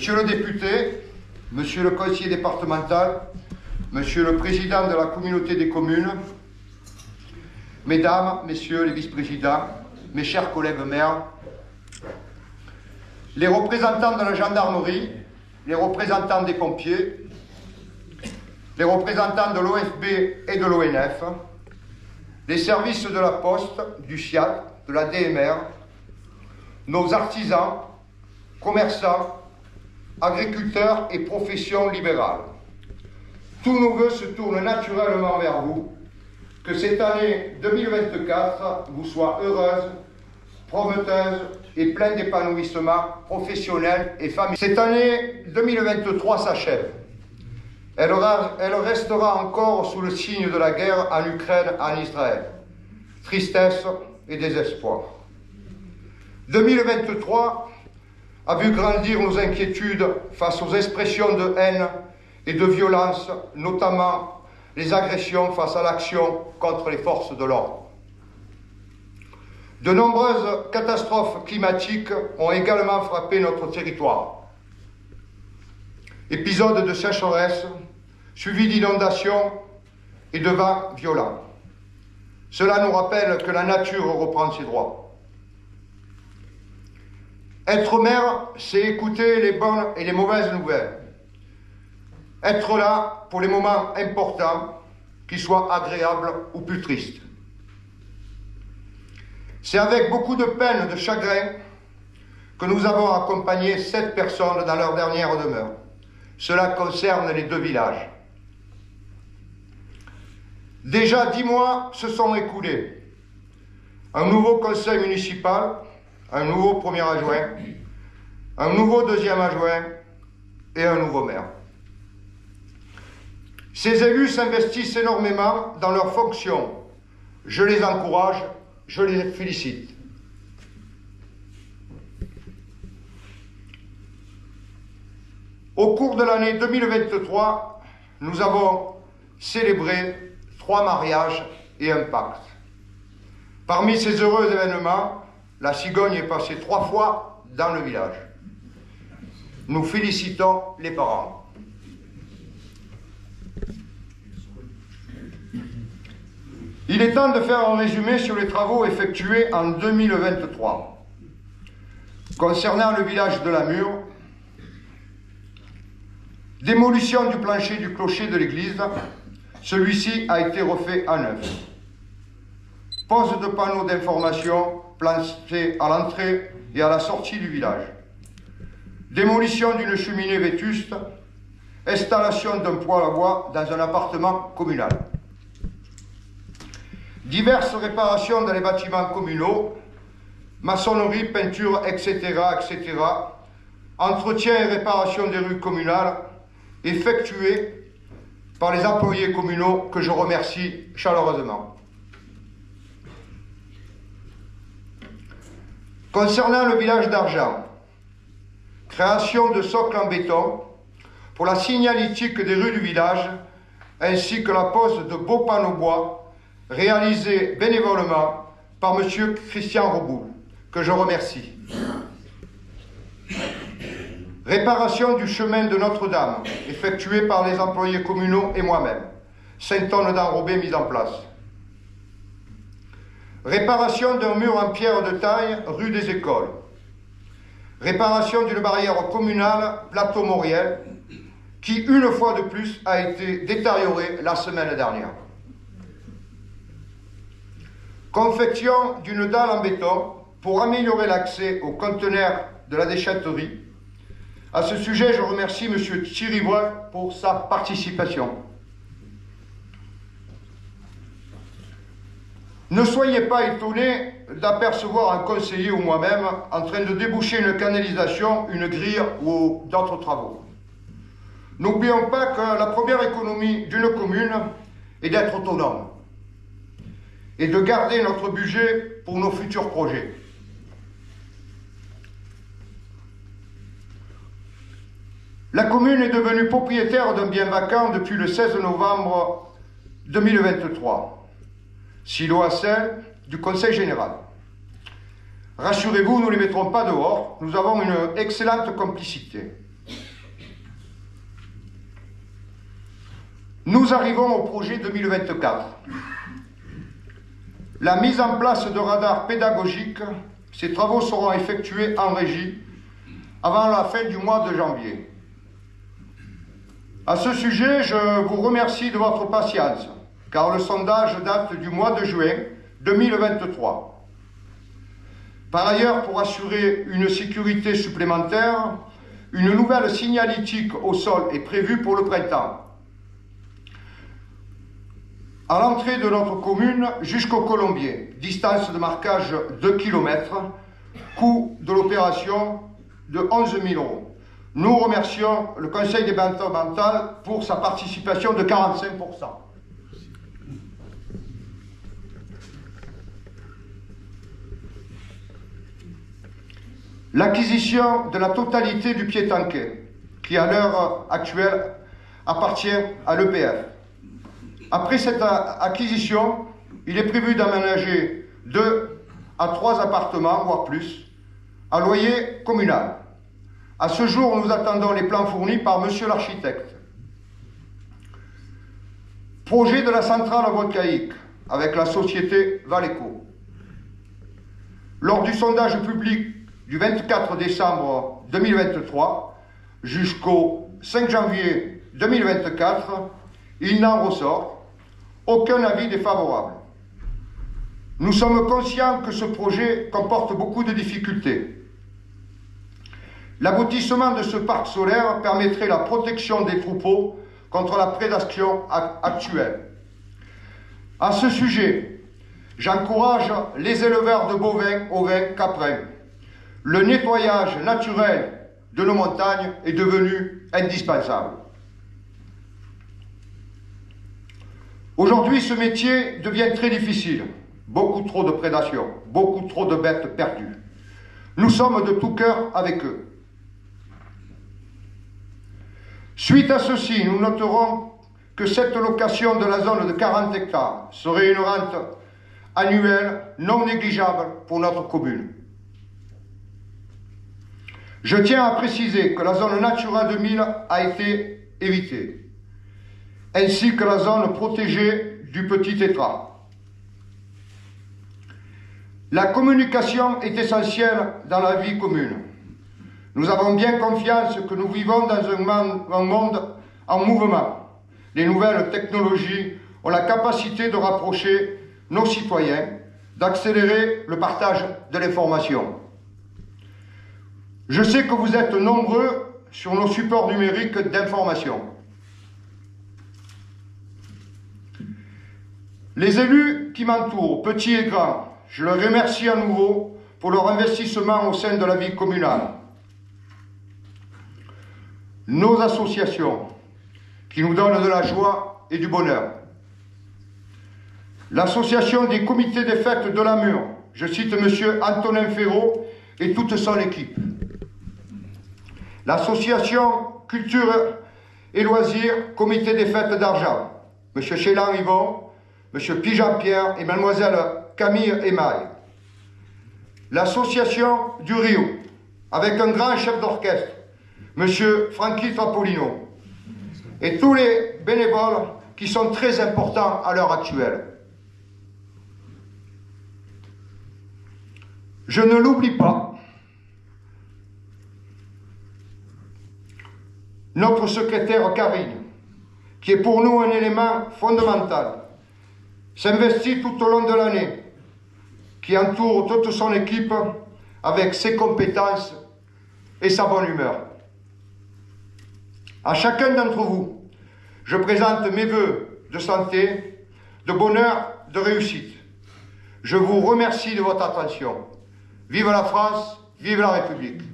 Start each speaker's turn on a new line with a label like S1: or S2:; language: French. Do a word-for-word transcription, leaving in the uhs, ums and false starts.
S1: Monsieur le député, Monsieur le conseiller départemental, Monsieur le président de la communauté des communes, Mesdames, Messieurs les vice-présidents, mes chers collègues maires, les représentants de la gendarmerie, les représentants des pompiers, les représentants de l'O F B et de l'O N F, les services de la Poste, du S I A C, de la D M R, nos artisans, commerçants, agriculteurs et professions libérales. Tous nos voeux se tournent naturellement vers vous. Que cette année deux mille vingt-quatre vous soit heureuse, prometteuse et pleine d'épanouissement professionnel et familial. Cette année deux mille vingt-trois s'achève. Elle, elle restera encore sous le signe de la guerre en Ukraine, en Israël. Tristesse et désespoir. deux mille vingt-trois a vu grandir nos inquiétudes face aux expressions de haine et de violence, notamment les agressions face à l'action contre les forces de l'ordre. De nombreuses catastrophes climatiques ont également frappé notre territoire. Épisodes de sécheresse, suivis d'inondations et de vents violents. Cela nous rappelle que la nature reprend ses droits. Être maire, c'est écouter les bonnes et les mauvaises nouvelles. Être là pour les moments importants, qu'ils soient agréables ou plus tristes. C'est avec beaucoup de peine et de chagrin que nous avons accompagné sept personnes dans leur dernière demeure. Cela concerne les deux villages. Déjà dix mois se sont écoulés. Un nouveau conseil municipal, un nouveau premier adjoint, un nouveau deuxième adjoint et un nouveau maire. Ces élus s'investissent énormément dans leurs fonctions. Je les encourage, je les félicite. Au cours de l'année deux mille vingt-trois, nous avons célébré trois mariages et un pacte. Parmi ces heureux événements, la cigogne est passée trois fois dans le village. Nous félicitons les parents. Il est temps de faire un résumé sur les travaux effectués en deux mille vingt-trois. Concernant le village de la Mure, démolition du plancher du clocher de l'église, celui-ci a été refait à neuf. Pose de panneaux d'information placés à l'entrée et à la sortie du village. Démolition d'une cheminée vétuste, installation d'un poêle à bois dans un appartement communal. Diverses réparations dans les bâtiments communaux, maçonnerie, peinture, et cetera, et cetera. Entretien et réparation des rues communales effectués par les employés communaux que je remercie chaleureusement. Concernant le village d'Argent, création de socles en béton pour la signalétique des rues du village ainsi que la pose de beaux panneaux bois réalisé bénévolement par M. Christian Roboul, que je remercie. Réparation du chemin de Notre-Dame, effectuée par les employés communaux et moi-même. cinq tonnes d'enrobés mises en place. Réparation d'un mur en pierre de taille, rue des Écoles. Réparation d'une barrière communale, plateau Mauriel, qui, une fois de plus, a été détériorée la semaine dernière. Confection d'une dalle en béton pour améliorer l'accès aux conteneurs de la déchetterie. À ce sujet, je remercie M. Thierry Brun pour sa participation. Ne soyez pas étonnés d'apercevoir un conseiller ou moi-même en train de déboucher une canalisation, une grille ou d'autres travaux. N'oublions pas que la première économie d'une commune est d'être autonome et de garder notre budget pour nos futurs projets. La commune est devenue propriétaire d'un bien vacant depuis le seize novembre deux mille vingt-trois, silo à sel du Conseil général. Rassurez-vous, nous ne les mettrons pas dehors, nous avons une excellente complicité. Nous arrivons au projet deux mille vingt-quatre. La mise en place de radars pédagogiques, ces travaux seront effectués en régie avant la fin du mois de janvier. À ce sujet, je vous remercie de votre patience, car le sondage date du mois de juin deux mille vingt-trois. Par ailleurs, pour assurer une sécurité supplémentaire, une nouvelle signalétique au sol est prévue pour le printemps. À l'entrée de notre commune jusqu'au Colombier, distance de marquage deux kilomètres, coût de l'opération de onze mille euros. Nous remercions le Conseil départemental pour sa participation de quarante-cinq pour cent. L'acquisition de la totalité du Piétanquet, qui à l'heure actuelle appartient à l'E P F. Après cette acquisition, il est prévu d'aménager deux à trois appartements, voire plus, à loyer communal. À ce jour, nous attendons les plans fournis par monsieur l'architecte. Projet de la centrale volcaïque avec la société Valeco. Lors du sondage public du vingt-quatre décembre deux mille vingt-trois jusqu'au cinq janvier deux mille vingt-quatre, il n'en ressort aucun avis défavorable. Nous sommes conscients que ce projet comporte beaucoup de difficultés. L'aboutissement de ce parc solaire permettrait la protection des troupeaux contre la prédation actuelle. À ce sujet, j'encourage les éleveurs de bovins, ovins, caprins. Le nettoyage naturel de nos montagnes est devenu indispensable. Aujourd'hui, ce métier devient très difficile. Beaucoup trop de prédation, beaucoup trop de bêtes perdues. Nous sommes de tout cœur avec eux. Suite à ceci, nous noterons que cette location de la zone de quarante hectares serait une rente annuelle non négligeable pour notre commune. Je tiens à préciser que la zone Natura deux mille a été évitée, ainsi que la zone protégée du Petit Étrat. La communication est essentielle dans la vie commune. Nous avons bien confiance que nous vivons dans un monde en mouvement. Les nouvelles technologies ont la capacité de rapprocher nos citoyens, d'accélérer le partage de l'information. Je sais que vous êtes nombreux sur nos supports numériques d'information. Les élus qui m'entourent, petits et grands, je les remercie à nouveau pour leur investissement au sein de la vie communale. Nos associations qui nous donnent de la joie et du bonheur. L'association des comités des fêtes de la Mure, je cite M. Antonin Ferraud et toute son équipe. L'association Culture et Loisirs, comité des fêtes d'Argent, M. Chélan Yvon, M. Pijean-Pierre et Mlle Camille Émaille. L'association du Rio, avec un grand chef d'orchestre, M. Francky Trapolino, et tous les bénévoles qui sont très importants à l'heure actuelle. Je ne l'oublie pas, notre secrétaire Karine, qui est pour nous un élément fondamental, s'investit tout au long de l'année, qui entoure toute son équipe avec ses compétences et sa bonne humeur. À chacun d'entre vous, je présente mes vœux de santé, de bonheur, de réussite. Je vous remercie de votre attention. Vive la France, vive la République.